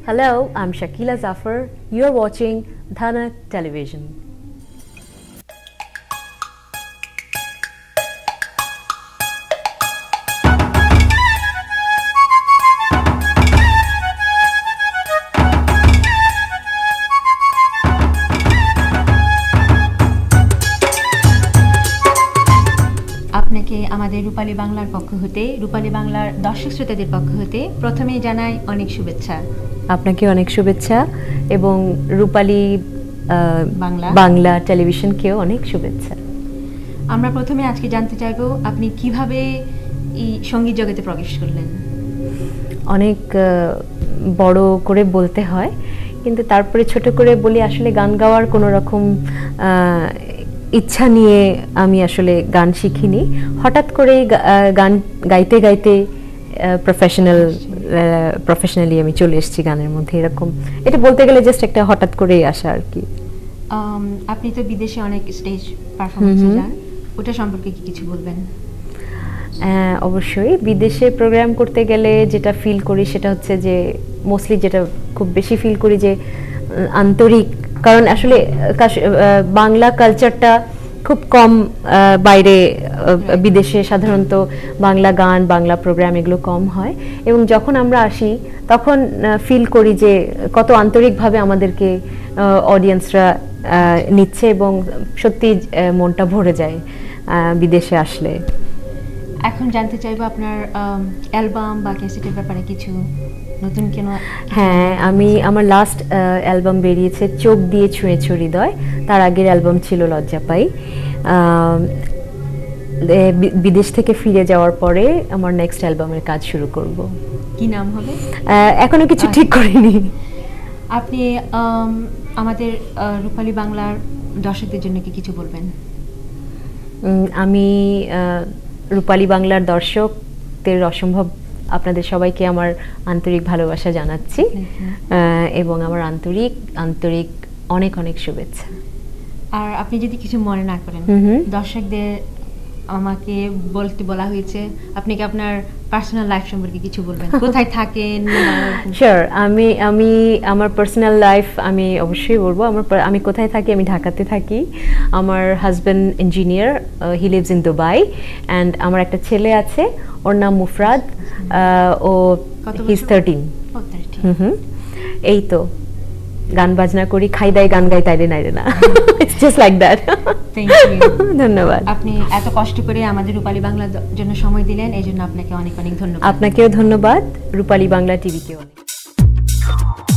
Hello, I'm Shakila Zafar. You're watching Dhanak Television. আপনাকে আমাদের রূপালী বাংলার পক্ষ হতে রূপালী বাংলার দর্শক শ্রোতাদের পক্ষ হতে প্রথমেই জানাই অনেক শুভেচ্ছা। আপনাকে অনেক শুভেচ্ছা এবং রূপালী বাংলা টেলিভিশনকেও অনেক শুভেচ্ছা। আমরা প্রথমে আজকে জানতে চাইবো আপনি কিভাবে এই সঙ্গীত জগতে প্রবেশ করলেন। অনেক বড় করে বলতে হয়, কিন্তু তারপরে ছোট করে বলি আসলে গান গাওয়ার কোনো রকম ইচ্ছা নিয়ে আমি আসলে গান শিখিনি। হঠাৎ করেই গান গাইতে গাইতে প্রফেশনালি আমি চলে এসেছি গানের মধ্যে। এরকম এটা বলতে গেলে জাস্ট একটা হঠাৎ করেই আসা আর কি। আপনি তো বিদেশে অনেক স্টেজ পারফরমেন্সে যান, ওটা সম্পর্কে কি কিছু বলবেন? অবশ্যই বিদেশে প্রোগ্রাম করতে গেলে যেটা ফিল করি সেটা হচ্ছে যে মোস্টলি যেটা খুব বেশি ফিল করি যে আন্তরিক, কারণ আসলে বাংলা কালচারটা খুব কম বাইরে, বিদেশে সাধারণত বাংলা গান বাংলা প্রোগ্রাম এগুলো কম হয়, এবং যখন আমরা আসি তখন ফিল করি যে কত আন্তরিকভাবে আমাদেরকে অডিয়েন্সরা নিচ্ছে এবং সত্যি মনটা ভরে যায় বিদেশে আসলে। এখন জানতে চাইবো আপনার অ্যালবাম বা ক্যাসেটের ব্যাপারে কিছু নতুন কেন? হ্যাঁ, আমার লাস্ট অ্যালবাম বেরিয়েছে চোখ দিয়ে ছুঁয়েছো হৃদয়। তার আগের অ্যালবাম ছিল লজ্জা পাই। বিদেশ থেকে ফিরে যাওয়ার পরে আমার নেক্সট অ্যালবামের কাজ শুরু করব। কি নাম হবে? এখনো কিছু ঠিক করিনি। আপনি আমাদের রূপালী বাংলার দর্শকদের জন্য কি কিছু বলবেন? আমি রূপালী বাংলার দর্শকদের অসম্ভব আপনাদের সবাইকে আমার আন্তরিক ভালোবাসা জানাচ্ছি এবং আমার আন্তরিক অনেক অনেক শুভেচ্ছা। আর আপনি যদি কিছু মনে না করেন, দর্শকদের আমাকে বলতে বলা হয়েছে আপনি কি আপনার পার্সোনাল লাইফ সম্পর্কে কিছু বলবেন? কোথায় থাকেন? শিওর, আমি আমার পার্সোনাল লাইফ আমি অবশ্যই বলবো। আমি কোথায় থাকি? আমি ঢাকাতে থাকি। আমার husband engineer, he lives in Dubai, and আমার একটা ছেলে আছে, ওর নাম মুফরাদ, ও হি ইজ 13। এই তো গান বাজনা করি, খাই দাই গান গাই তাইরে নাইরে না, it's just like that. Thank you. ধন্যবাদ। আপনি এত কষ্ট করে আমাদের রূপালী বাংলার জন্য সময় দিলেন, এই জন্য আপনাকে অনেক অনেক ধন্যবাদ। আপনাকেও ধন্যবাদ, রূপালী বাংলা টিভিকেও অনেক।